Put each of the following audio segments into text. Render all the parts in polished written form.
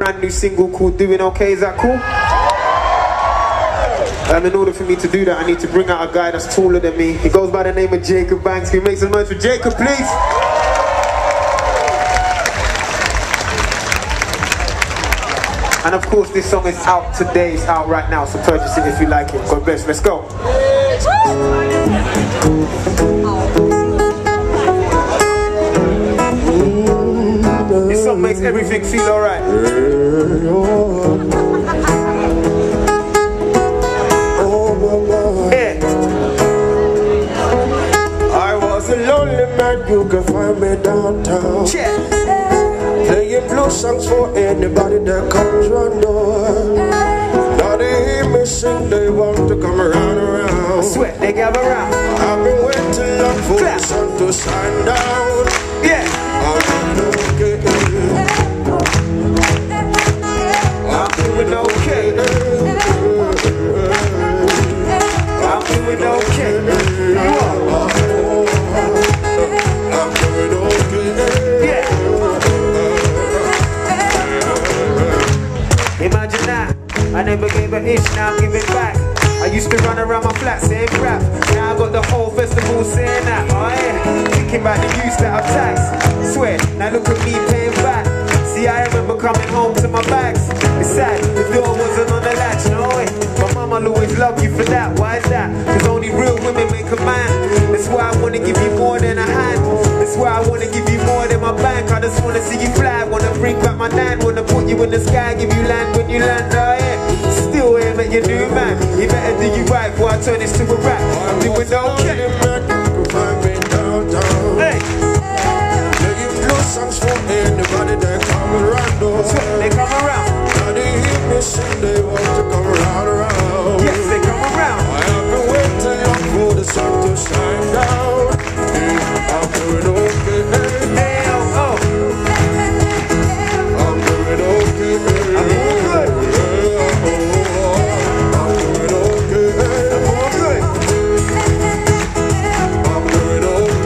brand new single called Doing Okay, is that cool? And in order for me to do that, I need to bring out a guy that's taller than me. He goes by the name of Jacob Banks. Can you make some noise for Jacob, please? And of course, this song is out today. It's out right now, so purchase it if you like it. God bless. Let's go. This song makes everything feel alright. Yeah. I was a lonely man, you can find me downtown. Yeah. Playing blues songs for anybody that comes round door. Now they hear me sing, they want to come around. I swear, they gather around. I've been waiting long for the sun to shine down. Yeah. I'm doing okay. I'm doing okay. I'm doing okay. I'm doing okay. Yeah. Imagine that. I never gave an inch, now I'm giving back. I used to run around my flat saying crap. Now I got the whole festival saying that. Oh yeah, thinking about the youth that I've taxed. Swear, now look at me paying back. See, I remember coming home to my bags. It's sad, the door wasn't on the latch, no way. My mama always loved you for that. Why is that? Cause only real women make a man. That's why I wanna give you more than a hand. That's why I wanna give you more than my bank. I just wanna see you fly, wanna bring back my nan. Wanna put you in the sky, give you land when you land, oh yeah. Still aim at your new man. You better do you right before I turn this to a rap. I'm doing okay. Hey. Playing blues songs for anybody that come around. They come around. Now they hear me sing, they want to come around. Yes, they come around. I have been waiting long for the sun to shine down. I'm doing okay. Hey, oh, oh. I'm doing okay. I'm all good. I'm doing okay. I'm all good. I'm doing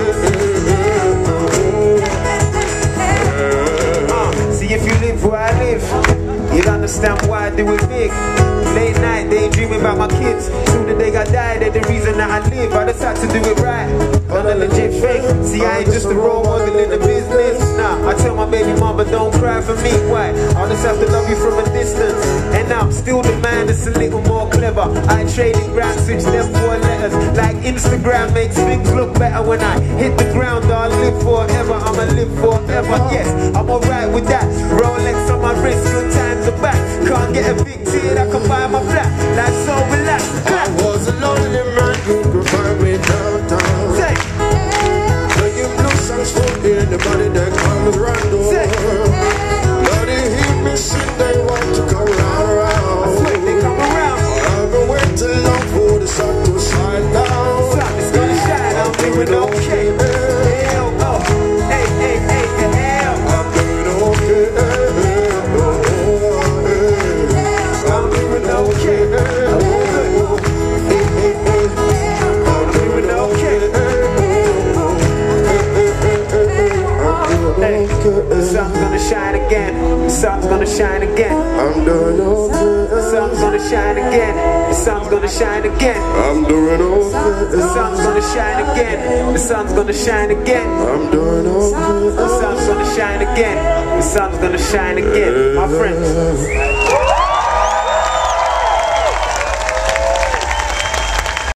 okay. See, if you live where I live, you'll understand why I do it big. Late night, daydreaming about my kids. Till the day I die, they're the reason that I live. I just had to do it right, not a legit fake. See, I ain't just a role model in the business. Nah, I tell my baby mama, don't cry for me. Why? I just have to love you from a distance. And I'm still the man that's a little more clever. I trade in grand, switch them 4 letters. Like Instagram makes things look better. When I hit the ground, I'll live forever. I'ma live forever, yes, I'm alright with that. Rolex on my wrist, good times are back. Can't get a big tear that can buy my flat. Life's so relaxed. I was a lonely man, you could find me downtown. Say, playing blues songs for anybody that comes around. say, Now they hear me sing, they want to come around. I swear they come around. I've been waiting long for the sun to shine down. Sun is gonna shine, I'm doing okay. Hell, oh, hey, hey, hey, hell. I'm doing okay. I'm doing okay. I'm doing okay. Hey, the sun's gonna shine again. The sun's gonna shine again. I'm doing okay. The sun's gonna shine again. The sun's gonna shine again. I'm doing okay. The sun's gonna shine again. The sun's gonna shine again. I'm doing okay. The sun's gonna shine again. The sun's gonna shine again. My friends.